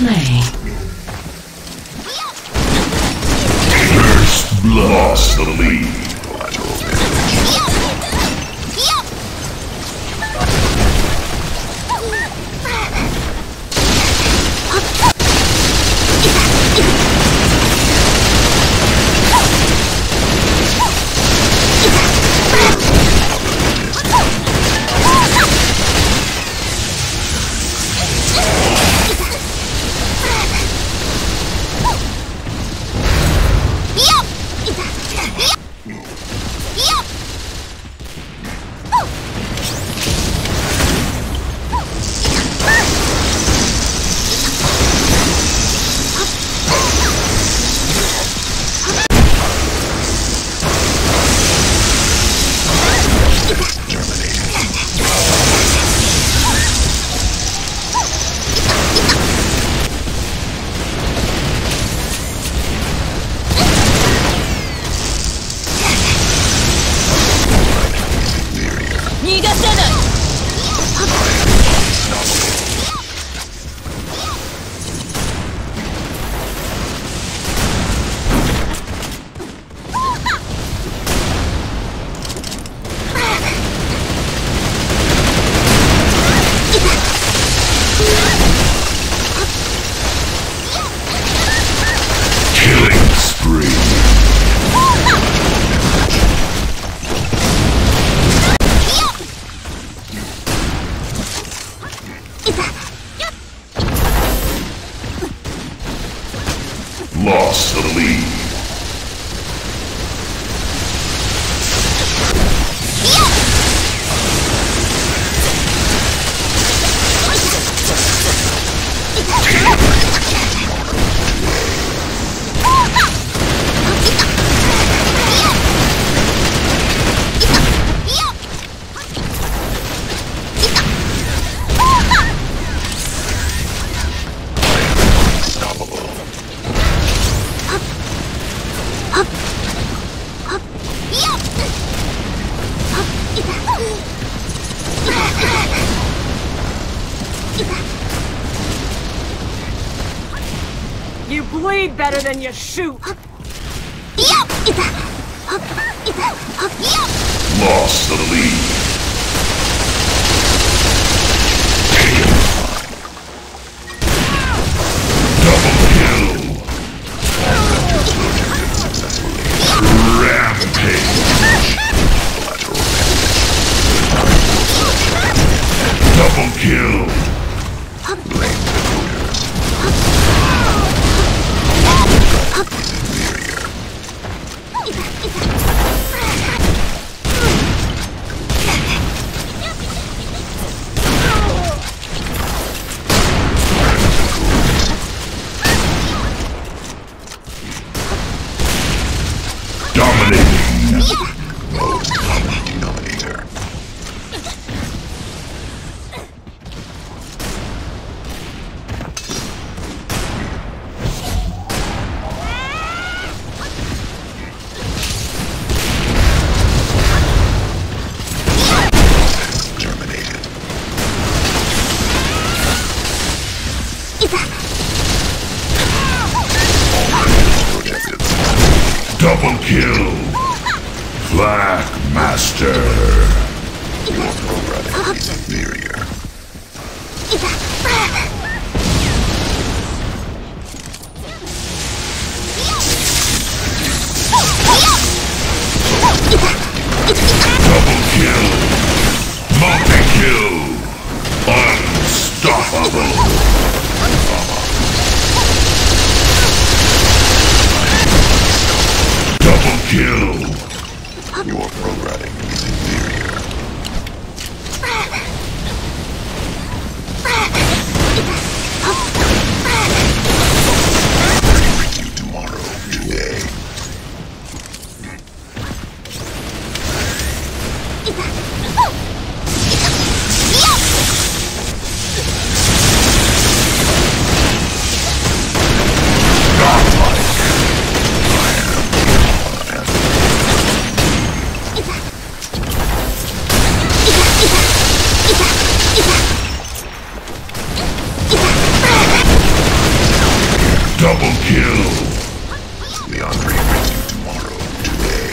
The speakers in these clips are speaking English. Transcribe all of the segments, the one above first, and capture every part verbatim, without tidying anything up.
play. First blood. Lost the lead. Lost the lead. You bleed better than you shoot! Lost the lead. Double kill. Rampage. Double kill. Double kill! Black Master! Your programming is inferior. Double kill! Multi-kill! Unstoppable! Double kill! Your programming is inferior. Bring you tomorrow, today. Double kill! The Andre brings you tomorrow, today.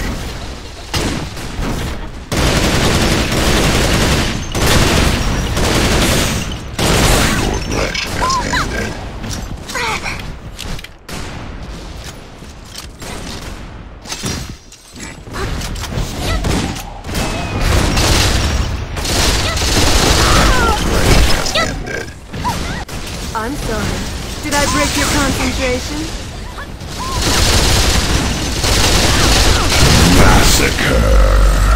Your flesh has ended. I'm sorry. Did I break your concentration? Massacre!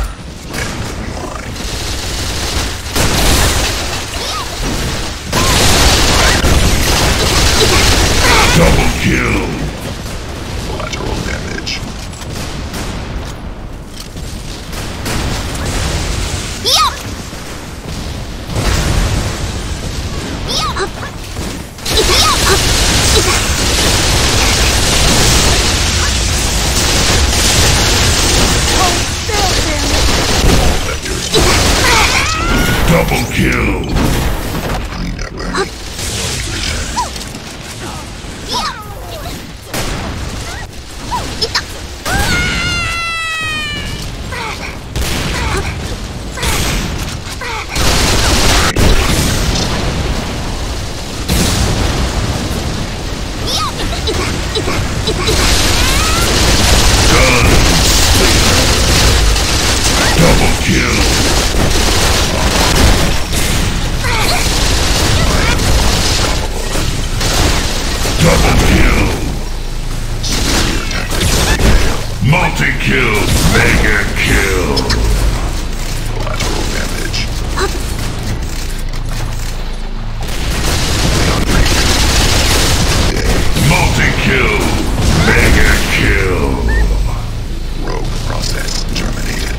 Double kill! Collateral damage. Double kill! Never. Double kill! Double kill! Multi-kill! Mega kill! Collateral damage. Multi-kill! Mega kill! Rogue process terminated.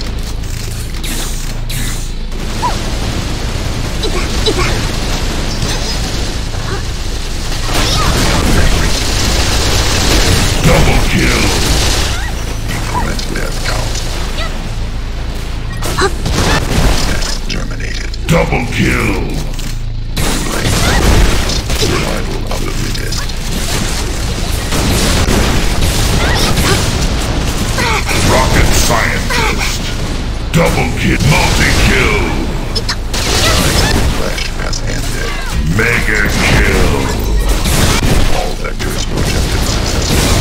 Double kill! Increment death count. Process terminated. Double kill! Survival of the fittest. Rocket scientist! Double kill! Multi-kill! Flesh has ended. Mega kill! All vectors projected successfully.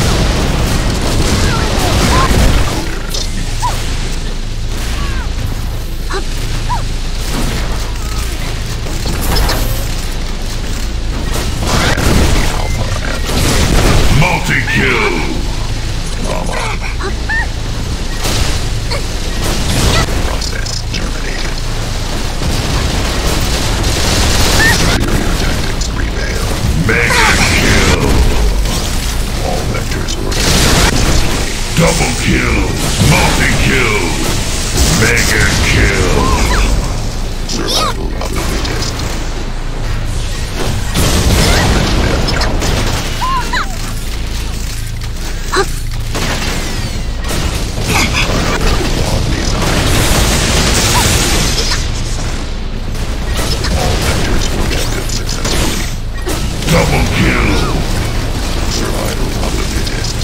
Multi-kill! Process terminated. Superior tactics prevail. Mega kill! All vectors working successfully. Double kill! Multi-kill! Mega kill! Survival of the fittest. Death count. Double kill! Survival of the fittest.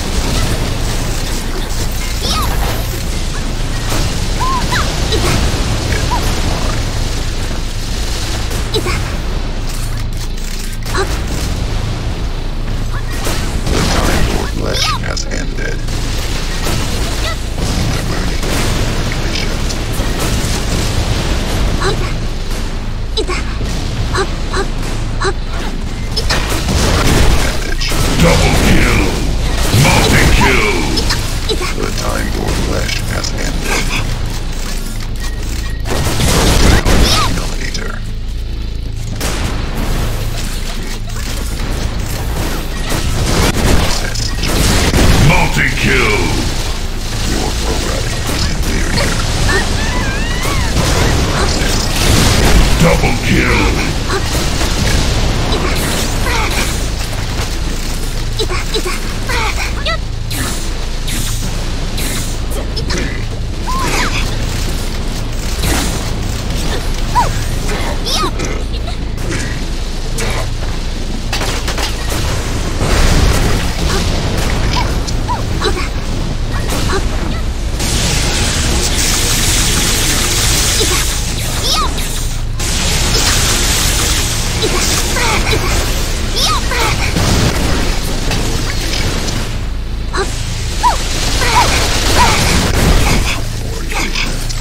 The time for flesh has ended. The burning completion. Double kill!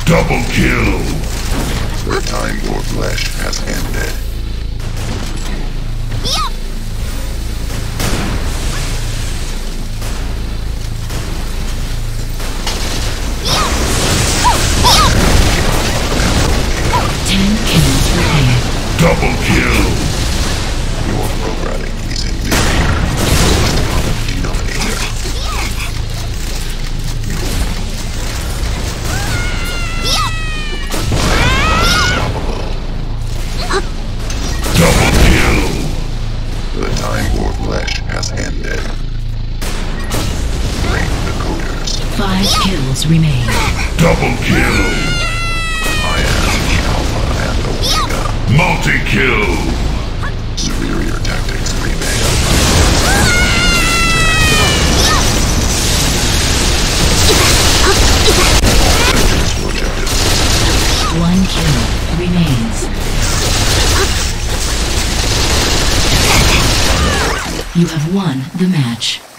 Double kill! The time your flesh has ended. Ten kills remaining. Double kill! Your programming is inferior. Denominator. Double kill! The time your flesh has ended. Bring the coders. Five kills remain. Double kill! I am Alpha and Omega. Multi-kill! Superior tactics prevail. Objectives rejected. One kill remains. You have won the match.